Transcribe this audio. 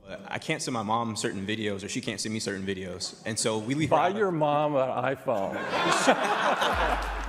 I can't send my mom certain videos, or she can't send me certain videos, and so we leave. Buy your mom an iPhone.